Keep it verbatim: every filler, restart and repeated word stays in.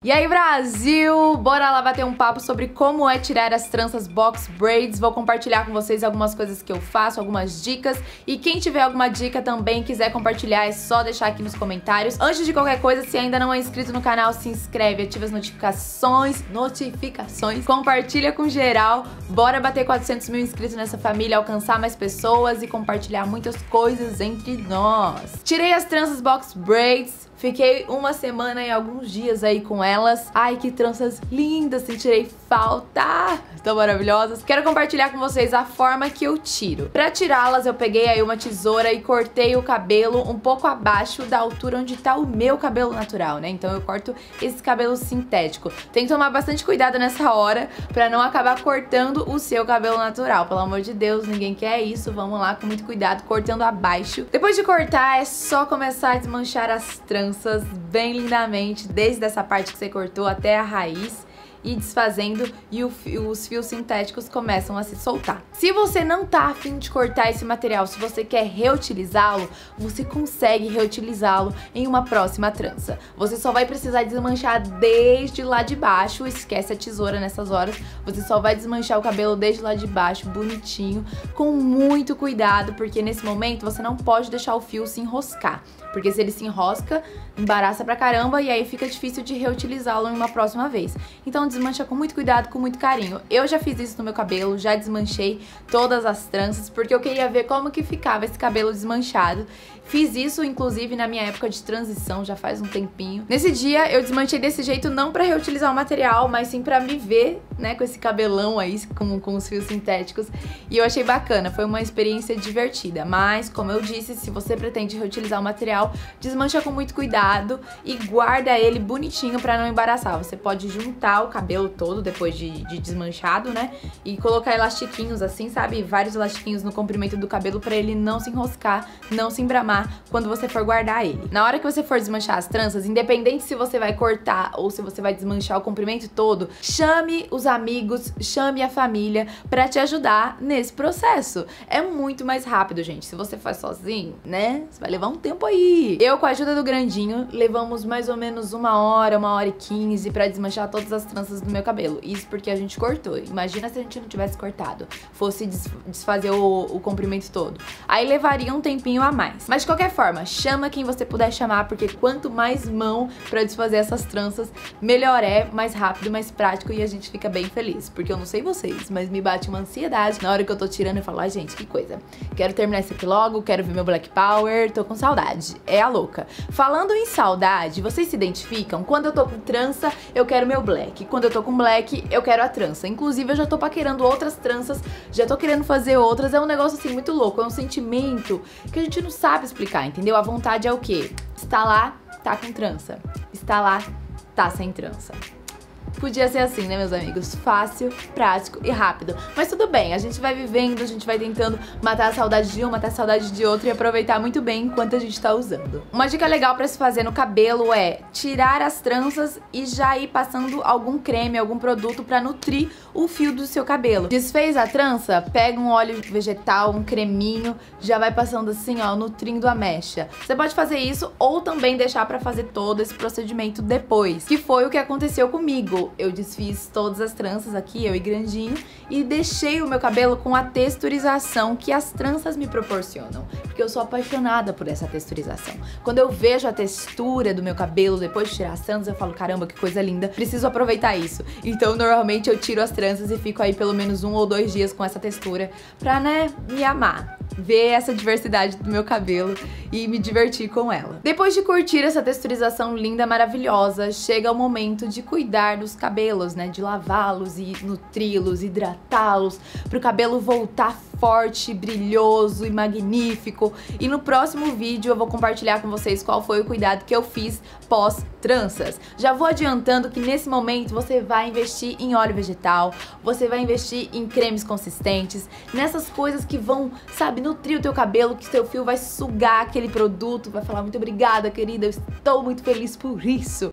E aí, Brasil, bora lá bater um papo sobre como é tirar as tranças box braids. Vou compartilhar com vocês algumas coisas que eu faço, algumas dicas. E quem tiver alguma dica também, quiser compartilhar, é só deixar aqui nos comentários. Antes de qualquer coisa, se ainda não é inscrito no canal, se inscreve, ativa as notificações, notificações, compartilha com geral. Bora bater quatrocentos mil inscritos nessa família, alcançar mais pessoas e compartilhar muitas coisas entre nós. Tirei as tranças box braids. Fiquei uma semana e alguns dias aí com elas. Ai, que tranças lindas, sentirei falta. Estão maravilhosas. Quero compartilhar com vocês a forma que eu tiro. Pra tirá-las, eu peguei aí uma tesoura e cortei o cabelo um pouco abaixo da altura onde tá o meu cabelo natural, né? Então eu corto esse cabelo sintético. Tem que tomar bastante cuidado nessa hora pra não acabar cortando o seu cabelo natural. Pelo amor de Deus, ninguém quer isso. Vamos lá, com muito cuidado, cortando abaixo. Depois de cortar, é só começar a desmanchar as tranças bem lindamente, desde essa parte que você cortou até a raiz, e desfazendo, e o, os fios sintéticos começam a se soltar. Se você não tá afim de cortar esse material, se você quer reutilizá-lo, você consegue reutilizá-lo em uma próxima trança. Você só vai precisar desmanchar desde lá de baixo, esquece a tesoura nessas horas, você só vai desmanchar o cabelo desde lá de baixo, bonitinho, com muito cuidado, porque nesse momento você não pode deixar o fio se enroscar, porque se ele se enrosca, embaraça pra caramba e aí fica difícil de reutilizá-lo em uma próxima vez. Então desmancha com muito cuidado, com muito carinho. Eu já fiz isso no meu cabelo, já desmanchei todas as tranças, porque eu queria ver como que ficava esse cabelo desmanchado. Fiz isso, inclusive, na minha época de transição, já faz um tempinho. Nesse dia, eu desmanchei desse jeito, não pra reutilizar o material, mas sim pra me ver, né, com esse cabelão aí, com, com os fios sintéticos. E eu achei bacana, foi uma experiência divertida. Mas, como eu disse, se você pretende reutilizar o material, desmancha com muito cuidado e guarda ele bonitinho pra não embaraçar. Você pode juntar o cabelo todo depois de, de desmanchado, né, e colocar elastiquinhos assim, sabe? Vários elastiquinhos no comprimento do cabelo pra ele não se enroscar, não se embramar quando você for guardar ele. Na hora que você for desmanchar as tranças, independente se você vai cortar ou se você vai desmanchar o comprimento todo, chame os amigos, chame a família pra te ajudar nesse processo. É muito mais rápido, gente. Se você faz sozinho, né, você vai levar um tempo aí. Eu, com a ajuda do grandinho, levamos mais ou menos uma hora, uma hora e quinze pra desmanchar todas as tranças do meu cabelo. Isso porque a gente cortou. Imagina se a gente não tivesse cortado, fosse desfazer o, o comprimento todo. Aí levaria um tempinho a mais. Mas de qualquer forma, chama quem você puder chamar, porque quanto mais mão pra desfazer essas tranças, melhor é, mais rápido, mais prático e a gente fica bem feliz. Porque eu não sei vocês, mas me bate uma ansiedade na hora que eu tô tirando e falo, ai gente, que coisa. Quero terminar isso aqui logo, quero ver meu Black Power, tô com saudade. É a louca. Falando em saudade, vocês se identificam? Quando eu tô com trança, eu quero meu black. Quando eu tô com black, eu quero a trança. Inclusive, eu já tô paquerando outras tranças, já tô querendo fazer outras. É um negócio assim muito louco, é um sentimento que a gente não sabe explicar, entendeu? A vontade é o quê? Está lá, tá com trança. Está lá, tá sem trança. Podia ser assim, né, meus amigos? Fácil, prático e rápido. Mas tudo bem, a gente vai vivendo, a gente vai tentando matar a saudade de um, matar a saudade de outro e aproveitar muito bem enquanto a gente tá usando. Uma dica legal pra se fazer no cabelo é tirar as tranças e já ir passando algum creme, algum produto pra nutrir o fio do seu cabelo. Desfez a trança? Pega um óleo vegetal, um creminho, já vai passando assim, ó, nutrindo a mecha. Você pode fazer isso ou também deixar pra fazer todo esse procedimento depois, que foi o que aconteceu comigo. Eu desfiz todas as tranças aqui, eu e grandinho, e deixei o meu cabelo com a texturização que as tranças me proporcionam, porque eu sou apaixonada por essa texturização. Quando eu vejo a textura do meu cabelo depois de tirar as tranças, eu falo, caramba, que coisa linda, preciso aproveitar isso. Então, normalmente eu tiro as tranças e fico aí pelo menos um ou dois dias com essa textura pra, né, me amar, ver essa diversidade do meu cabelo e me divertir com ela. Depois de curtir essa texturização linda, maravilhosa, chega o momento de cuidar dos cabelos, né, de lavá-los e nutri-los, hidratá-los, para o cabelo voltar forte, brilhoso e magnífico. E no próximo vídeo eu vou compartilhar com vocês qual foi o cuidado que eu fiz pós tranças. Já vou adiantando que nesse momento você vai investir em óleo vegetal, você vai investir em cremes consistentes, nessas coisas que vão, sabe, nutrir o teu cabelo, que seu fio vai sugar aquele produto, vai falar muito obrigada, querida, eu estou muito feliz por isso.